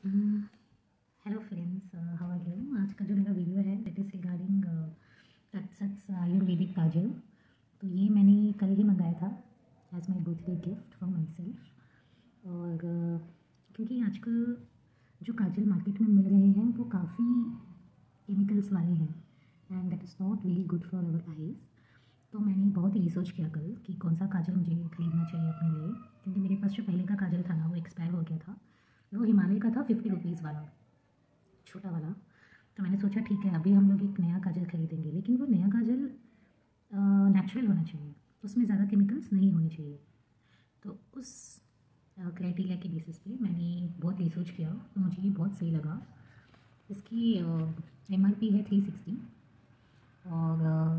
Hello friends, how are you. आज का जो मेरा वीडियो है दैट इज़ रिगार्डिंग टचसेट्स आयुर्वेदिक काजल। तो ये मैंने कल ही मंगाया था as my birthday gift for myself. और क्योंकि आजकल जो काजल मार्केट में मिल रहे हैं वो काफ़ी केमिकल्स वाले हैं and that is not very good for our eyes. तो मैंने बहुत रिसर्च किया कल कि कौन सा काजल मुझे ख़रीदना चाहिए अपने लिए, क्योंकि मेरे पास जो पहले का काजल था ना वो एक्सपायर हो गया था। वो हिमालय का था 50 रुपीज़ वाला, छोटा वाला। तो मैंने सोचा ठीक है अभी हम लोग एक नया काजल खरीदेंगे, लेकिन वो नया काजल नेचुरल होना चाहिए, उसमें ज़्यादा केमिकल्स नहीं होने चाहिए। तो उस क्राइटेरिया के बेसिस पे मैंने बहुत रिसर्च किया तो मुझे ये बहुत सही लगा। इसकी MRP है 360। और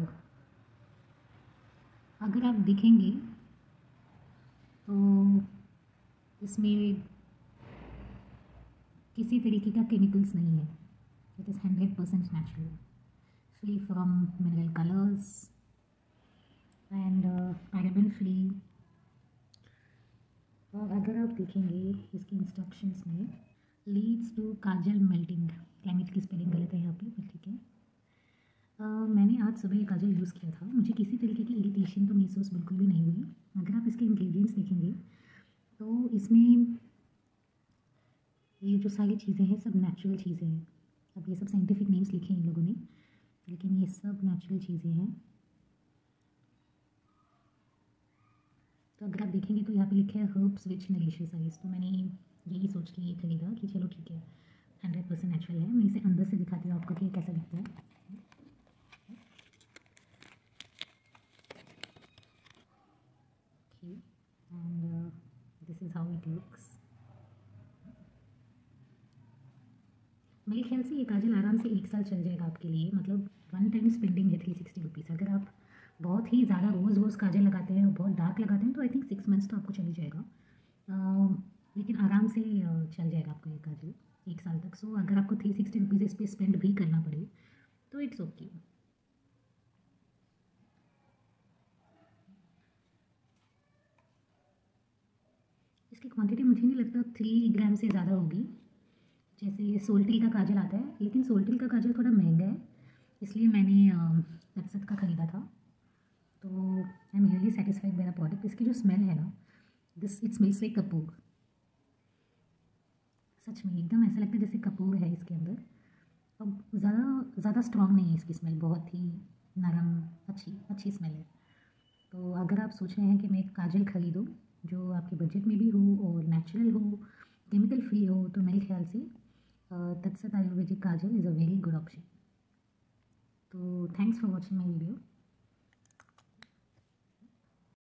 अगर आप देखेंगे तो इसमें किसी तरीके का केमिकल्स नहीं है। It is 100% natural, free from mineral colours and paraben free. और अगर आप देखेंगे इसकी इंस्ट्रक्शंस में leads to kajal melting, climate की स्पेलिंग गलत है यहाँ पे पर ठीक है। मैंने आज सुबह ये काजल यूज़ किया था, मुझे किसी तरीके की इरिटेशन तो महसूस बिल्कुल भी नहीं हुई। अगर आप इसके इंग्रेडिएंट्स देखेंगे तो इसमें ये जो सारी चीज़ें हैं सब नेचुरल चीज़ें हैं। अब ये सब साइंटिफिक नेम्स लिखे हैं इन लोगों ने, लेकिन ये सब नेचुरल चीज़ें हैं। तो अगर आप देखेंगे तो यहाँ पे लिखा है हर्ब्स विच नरिशेस आइज। तो मैंने यही सोच के ये खरीदा कि चलो ठीक है 100% नेचुरल है। मैं इसे अंदर से दिखाती हूँ आपको कि ये कैसा दिखता है। Okay, and this is how it looks. मेरे ख्याल से ये काजल आराम से 1 साल चल जाएगा आपके लिए। मतलब वन टाइम स्पेंडिंग है 360 रुपीज़। अगर आप बहुत ही ज़्यादा रोज़ रोज़ काजल लगाते हैं और बहुत डार्क लगाते हैं तो आई थिंक 6 मंथ्स तो आपको चल ही जाएगा। लेकिन आराम से चल जाएगा आपका ये काजल 1 साल तक। सो अगर आपको 360 रुपीज़ इस पर स्पेंड भी करना पड़े तो इट्स ओके। इसकी क्वांटिटी मुझे नहीं लगता 3 ग्राम से ज़्यादा होगी। जैसे सोल्टिल का काजल आता है, लेकिन सोल्टिल का काजल थोड़ा महंगा है, इसलिए मैंने टचसेट का ख़रीदा था। तो I am really satisfied by the product. इसकी जो स्मेल है ना, this it smells like kapur. सच में एकदम ऐसा लगता है जैसे कपूर है इसके अंदर। अब ज़्यादा स्ट्रॉन्ग नहीं है इसकी स्मेल, बहुत ही नरम अच्छी स्मेल है। तो अगर आप सोच रहे हैं कि मैं एक काजल खरीदूँ जो आपके बजट में भी हो और नेचुरल हो, केमिकल फ्री हो, तो मेरे ख्याल से Tatsat Ayurvedic kajal is a very good option. तो thanks for watching my video.